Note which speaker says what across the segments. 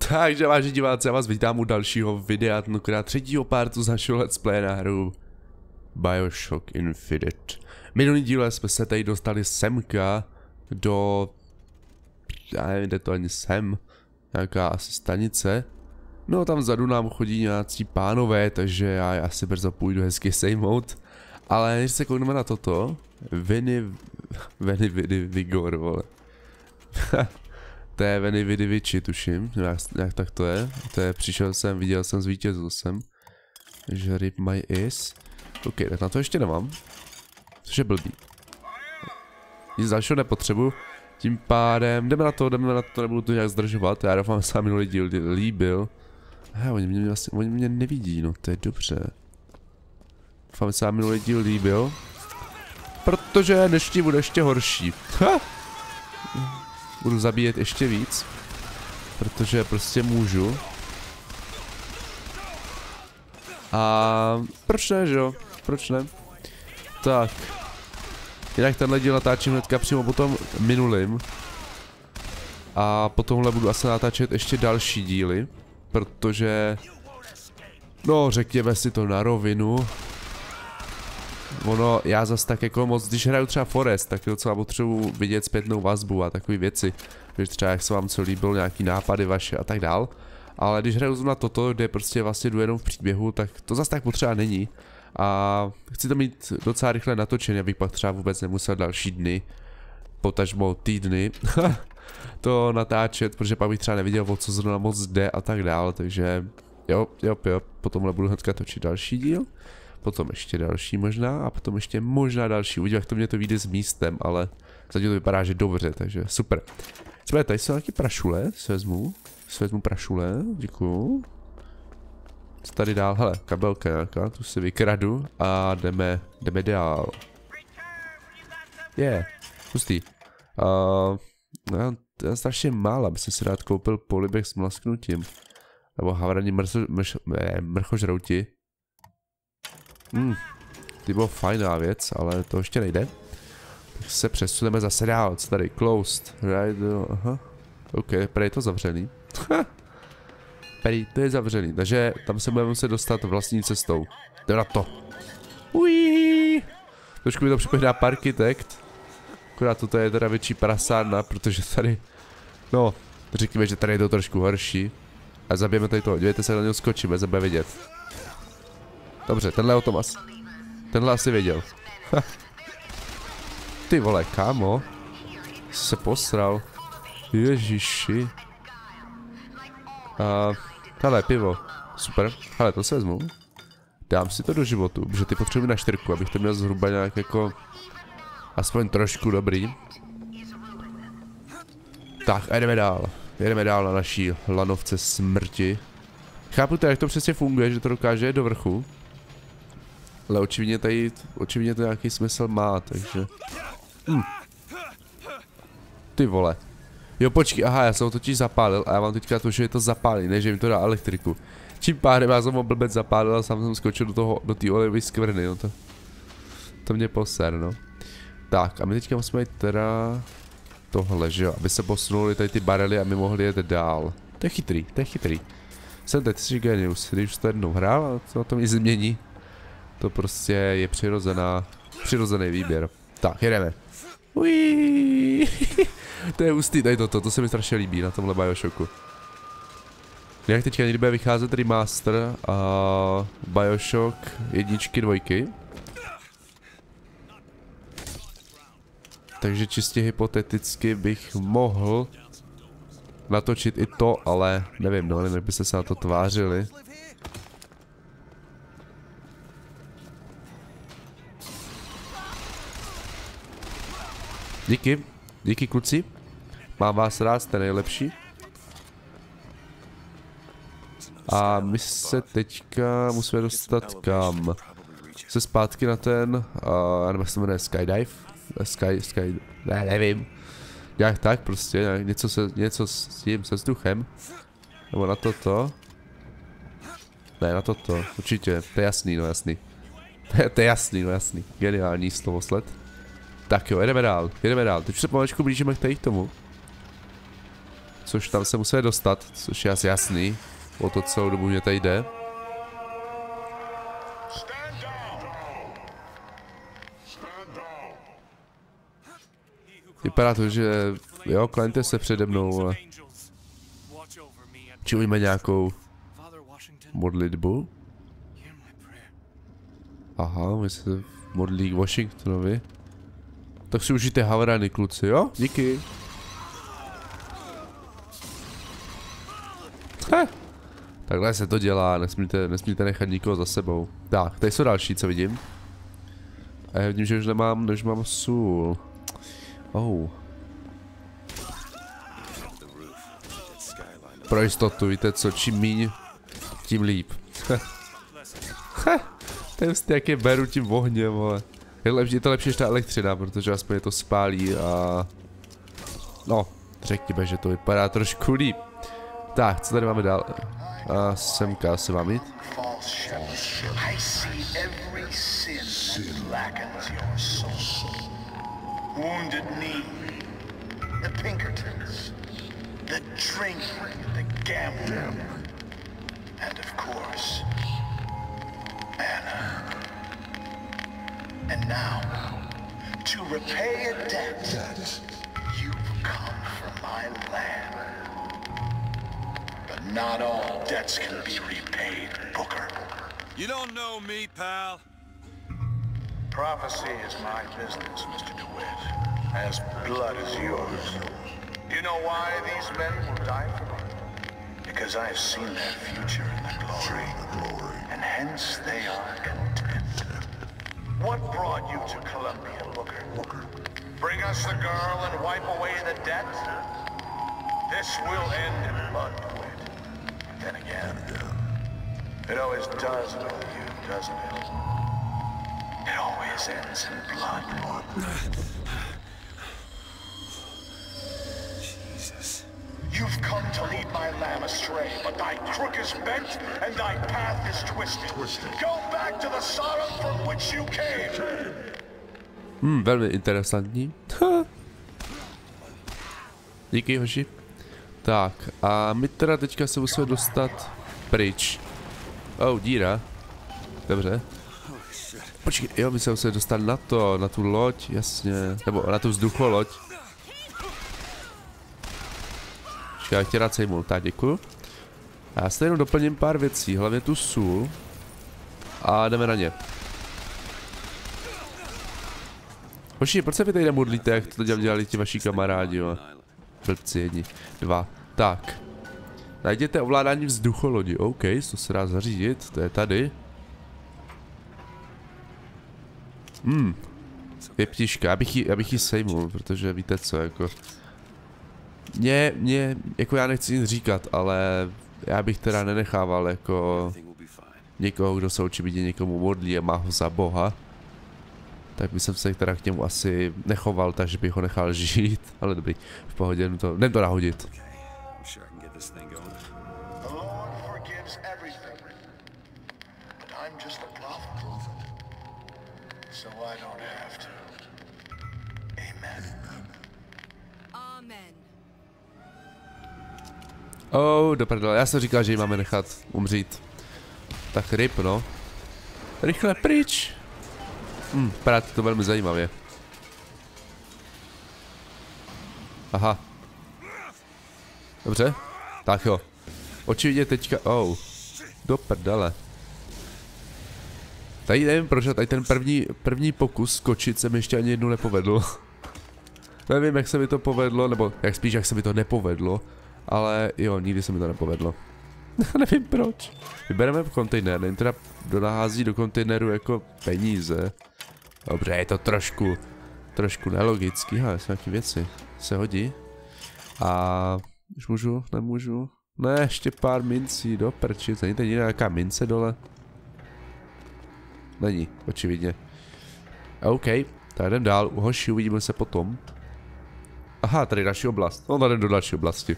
Speaker 1: Takže vážení diváci, já vás vítám u dalšího videa, tentokrát třetího partu z našeho let's play na hru BioShock Infinite. Minulý díle jsme se tady dostali semka do... já nevím, kde to ani sem. Nějaká asi stanice. No tam vzadu nám chodí nějací pánové, takže já asi brzo půjdu hezky sejmout. Ale než se koukneme na toto, Veni Vigor, vole. To je Veni Vidi Vici, tuším, nějak tak to je. Přišel jsem, viděl jsem, zvítězil jsem. Takže rip my is. OK, tak na to ještě nemám. Což je blbý. Nic dalšího nepotřebuji. Tím pádem, jdeme na to, nebudu to nějak zdržovat. Já doufám, že se minulý díl líbil. Oni mě nevidí, no to je dobře. Doufám, že se minulý díl líbil. Protože dnešní bude ještě horší. Budu zabíjet ještě víc. Protože prostě můžu. A proč ne, že jo? Proč ne? Tak. Jinak tenhle díl natáčím hnedka přímo po tom minulým. A po tomhle budu asi natáčet ještě další díly. Protože... no, řekněme si to na rovinu. Ono, já zas tak jako moc, když hraju třeba Forest, tak docela potřebuji vidět zpětnou vazbu a takové věci. Když třeba jak se vám co líbilo, nějaký nápady vaše a tak dál. Ale když hraju na toto, kde prostě vlastně jdu jenom v příběhu, tak to zas tak potřeba není. A chci to mít docela rychle natočené, abych pak třeba vůbec nemusel další dny, potažmo týdny, to natáčet, protože pak bych třeba neviděl, o co zrovna moc jde a tak dál. Takže jo, potom budu hnedka točit další díl. Potom ještě další možná a potom ještě možná další. Uvidím, jak to mě to vyjde s místem, ale zatím to vypadá, že dobře, takže super. Jsme tady jsou nějaké prašule, si vezmu prašule, děkuju. Co tady dál? Hele, kabelka nějaká, tu si vykradu a jdeme dál. Hustý. Já strašně málo, aby jsem si rád koupil polibek s mlasknutím. Nebo havraní mrchožrouti. Ty bylo fajná věc, ale to ještě nejde. Tak se přesuneme zase dál, co tady, closed, right, aha. OK, prý je to zavřený. Prý to je zavřený, takže tam se budeme muset dostat vlastní cestou. Jdeme na to. Uiii. Trošku mi to připomíná Parkitect. Akorát toto je teda větší prasárna, protože tady, no, řekněme, že tady je to trošku horší. A zabijeme tady to, dívejte se, na něj skočíme, bude vidět. Dobře, tenhle o tom asi. Tenhle asi věděl. Ty vole, kámo. Jsi se posral. Ježiši. Hele, pivo. Super. Hele, to se vezmu. Dám si to do životu, protože ty potřebuji na 4, abych to měl zhruba nějak jako... aspoň trošku dobrý. Tak, a jdeme dál. Jedeme dál na naší lanovce smrti. Chápu to, jak to přesně funguje, že to dokáže do vrchu. Ale očividně to nějaký smysl má, takže... Ty vole. Jo, počkej, aha, já jsem ho totiž zapálil a já mám teďka to, že je to zapálí, ne, že mi to dá elektriku. Tím pádem já jsem ho blbec zapálil a sám jsem skočil do té olejové skvrny, no to mě poser, no. Tak, a my teďka musíme jít teda... tohle, že jo, aby se posunuli tady ty barely a my mohli jet dál. To je chytrý. Jsem teď si genius, když už to jednou hrál a to na tom nic změní. To prostě je přirozený výběr. Tak, jedeme. Uiii. To je hustý, tady to se mi strašně líbí na tomhle BioShocku. Jak teďka někdy bude vycházet remaster a BioShock 1, 2. Takže čistě hypoteticky bych mohl natočit i to, ale nevím, no, jak byste se na to tvářili. Díky kluci. Mám vás rád, jste nejlepší. A my se teďka musíme dostat kam? Se zpátky na ten, já nevím, jak se jmenuje, Skydive? Ne, nevím. Jak tak prostě, něco s tím, se vzduchem. Nebo na toto. Ne, na toto, určitě, to je jasný, no jasný. To je jasný, no jasný. Geniální slovosled. Tak jo, jedeme dál. Teď se pomalečku blížíme k tomu. což tam se musíme dostat, což je asi jasný. O to celou dobu mě tady jde. Vypadá to, že jo, klente se přede mnou, ale čujeme nějakou modlitbu. Aha, my se modlí k Washingtonovi. Tak si užijte havrany, kluci, jo? Díky. Takhle se to dělá, nesmíte nechat nikoho za sebou. Tak, tady jsou další, co vidím. A já vidím, že už nemám sůl. Oh. Pro jistotu, víte co, čím míň, tím líp. To je vlastně jak je beru tím ohněm, ale. Je to lepší než ta elektřina, protože aspoň je to spálí a... No, řekněme, že to vypadá trošku líp. Tak, co tady máme dál? A semka asi mám jít.
Speaker 2: And now, to repay a debt, you've come from my land. But not all debts can be repaid, Booker.
Speaker 3: You don't know me, pal.
Speaker 2: Prophecy is my business, Mr. DeWitt, as blood is yours. You know why these men will die for me? Because I have seen their future in the glory, and hence they are content. What brought you to Columbia, Booker? Bring us the girl and wipe away the debt? This will end in blood, DeWitt. Then again, it always does with you, doesn't it? It always ends in blood.
Speaker 3: Jesus.
Speaker 2: You've come to lead my lamb astray, but thy crook is bent and thy path is twisted. Go back to the Sodom from which you came.
Speaker 1: Velmi interesantní. Díky, hoši. Tak, a my teda teďka se musíme dostat pryč. Oh, díra. Dobře. Počkej, jo, my se musíme dostat na tu loď, jasně. Nebo na tu vzducholoď. Já tě rád sejmul, tak děkuju. Já se jenom doplním pár věcí, hlavně tu sůl. A jdeme na ně. Hoši, proč se vy tady nemodlíte, jak to dělali ti vaši kamarádi, jo? Blbci jedni, dva. Tak. Najděte ovládání vzducholodi, OK, to se dá zařídit, to je tady. Je ptiška, já bych ji sejmul, protože víte co, jako... Jako já nechci nic říkat, ale já bych teda nenechával jako někoho, kdo se očividně někomu modlí a má ho za boha. Tak bych se teda k němu asi nechoval, takže bych ho nechal žít, ale dobrý, v pohodě, jdem to nahodit. Oh, do prdele, já jsem říkal, že ji máme nechat umřít. Tak ryb, no. Rychle pryč. Vypadá to velmi zajímavě. Aha. Dobře. Tak jo. Očividně teďka, do prdele. Tady nevím proč, tady ten první pokus skočit se mi ještě ani jednou nepovedl. Nevím, jak se mi to povedlo, nebo jak se mi to nepovedlo. Ale jo, nikdy se mi to nepovedlo. Nevím proč. Vybereme v kontejner, jen teda donahází do kontejneru jako peníze. Dobře, je to trošku nelogický, ale jsou nějaké věci. Se hodí. A už můžu, nemůžu. Ne, ještě pár mincí, do prči, není tady nějaká mince dole? Není, očividně. OK, tak jdem dál, hoši, uvidíme se potom. Aha, tady další oblast, no jdem do další oblasti.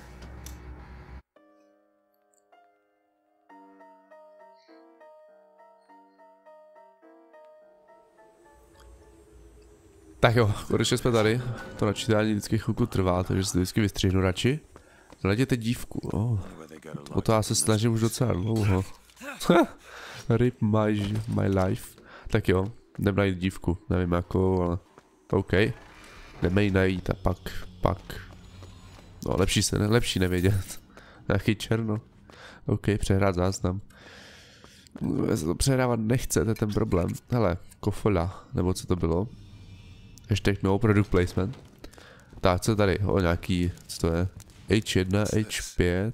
Speaker 1: Tak jo, konečně jsme tady. To načítání vždycky chvilku trvá, takže si to vždycky vystřihnu radši. Najděte dívku, o to já se snažím už docela dlouho. Rip my life. Tak jo, jdem najít dívku, nevím jakou, ale OK. Jdeme ji najít a pak. No lepší nevědět. Nějaký černo. OK, přehrát záznam. Se to přehrávat nechce, to je ten problém. Hele, kofola, nebo co to bylo? Hashtag no product placement. Tak, co tady? O, nějaký, co to je? H1, H5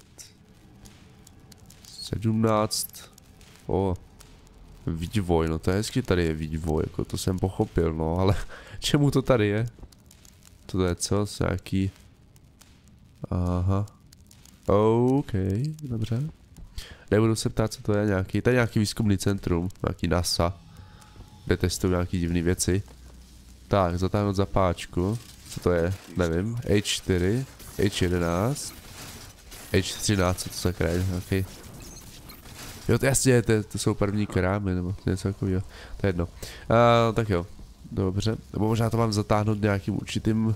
Speaker 1: 17. O, vývoj, no to je hezky, tady je vývoj, jako to jsem pochopil, no, ale čemu to tady je? To je co? Nějaký... Aha. OK, dobře. Nebudu se ptát, co to je nějaký, to je nějaký výzkumný centrum, nějaký NASA, kde testují nějaký divné věci. Tak, zatáhnout zapáčku, co to je, nevím, H4, H11, H13, co to sakra je, nějaký. Jo, to jasně, to jsou první krámy, nebo něco takového, to je jedno. Tak jo, dobře, nebo možná to mám zatáhnout nějakým určitým...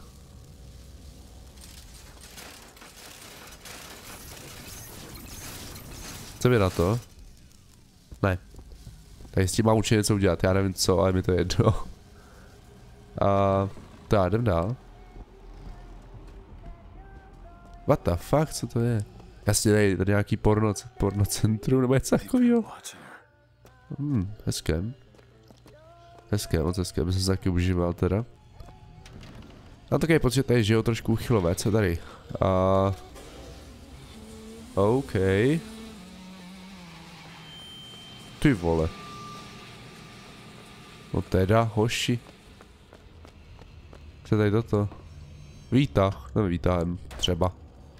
Speaker 1: Co mi na to? Ne. Tady s tím mám určitě něco udělat, já nevím co, ale mi to je jedno. Tak, jdem dál. What the fuck, co to je? Jasně, tady nějaký pornocentrum, nebo něco takového. Hezké. Hezké, moc hezké, bych se taky užíval teda. Mám takový pocit, že tady žijou trošku uchylové, co tady? OK. Ty vole. No teda, hoši. Co tady toto? Výtah, no výtahem, třeba.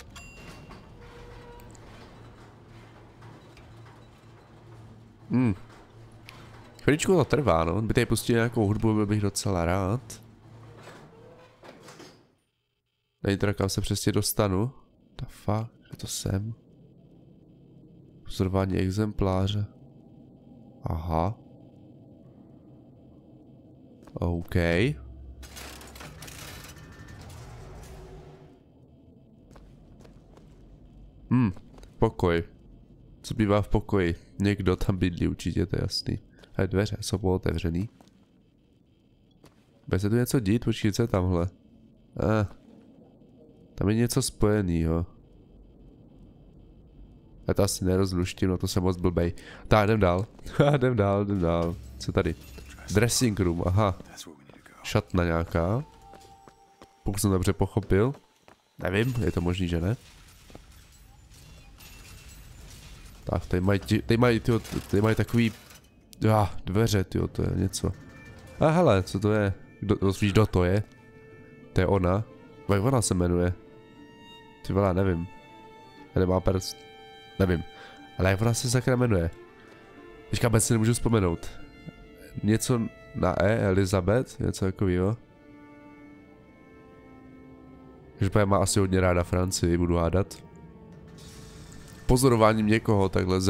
Speaker 1: Chvíličku to trvá, no. By tady pustil nějakou hudbu, byl bych docela rád. Není teda, kam se přesně dostanu. Ta fakt, že to jsem. Pozorování exempláře. Aha. OK. Pokoj. Co bývá v pokoji? Někdo tam bydlí, určitě, to je jasný. Ale dveře jsou otevřený. Bude se tu něco dít? Počkej, co je tamhle? Tam je něco spojenýho. Já to asi nerozluštím, no to jsem moc blbej. Tak, jdem dál. jdem dál. Co tady? Dressing room, aha. Šatna nějaká. Pokud jsem dobře pochopil. Nevím, je to možný, že ne? Tak, tady mají takový... dveře, tyjo, to je něco. Hele, co to je? Víš, kdo to je? To je ona. Jak ona se jmenuje? Ty vole, nevím. Já nemám prst. Nevím. Ale jak ona se sakra jmenuje? Teďka si nemůžu vzpomenout. Něco na E, Elizabeth? Něco takovýho. Že má asi hodně ráda Francii, budu hádat. Pozorováním někoho takhle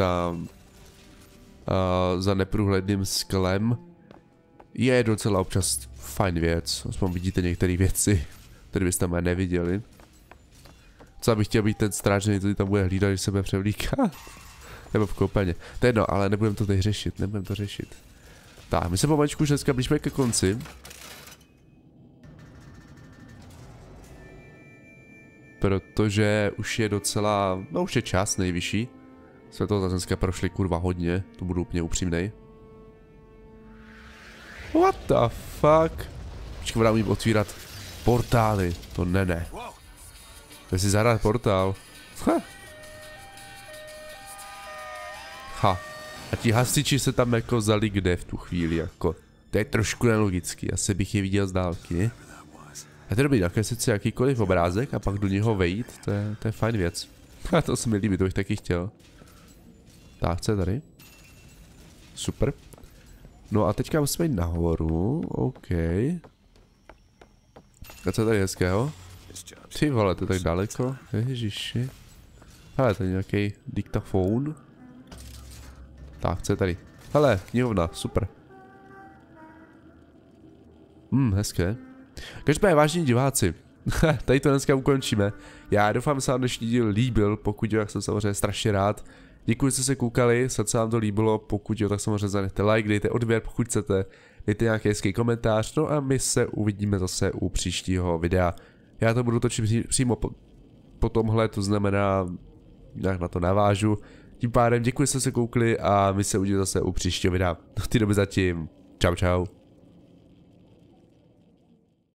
Speaker 1: za neprůhledným sklem je docela občas fajn věc. Aspoň vidíte některé věci, které byste tam neviděli. Co bych chtěl být ten strážný, který tam bude hlídat, když se bude převlíkat. Nebo v koupelně. To je jedno, ale nebudeme to tady řešit, Tak, my se pomaličku už dneska blížíme ke konci. Protože už je docela, no už je čas nejvyšší. Jsme toho dneska prošli kurva hodně, to budu úplně upřímnej. What the fuck? Počkej, budeme jim otvírat portály, to ne. Chci si zahrát portál. A ti hasiči se tam jako vzali kde v tu chvíli, jako. To je trošku nelogický, asi bych je viděl z dálky. A to je dobrý, nakreslit si jakýkoliv obrázek a pak do něho vejít, to je fajn věc. A to se mi líbí, to bych taky chtěl. Tak, co je tady? Super. No a teďka musíme jít nahoru, OK. A co je tady hezkého? Ty vole, to je tak daleko, ježiši. Hele, to je nějaký diktafon. Tak, co je tady? Hele, knihovna, super. Hezké. Každopádně vážení diváci, tady to dneska ukončíme. Já doufám, že se vám dnešní díl líbil, pokud jo, jak jsem samozřejmě strašně rád. Děkuji, že jste se koukali, snad se vám to líbilo, pokud jo, tak samozřejmě zanechte like, dejte odběr, pokud chcete, dejte nějaký hezký komentář, no a my se uvidíme zase u příštího videa. Já to budu točit přímo po tomhle, to znamená, nějak na to navážu. Tím pádem děkuji, že jste se koukli a my se uvidíme zase u příštího videa. Do té doby zatím, čau čau.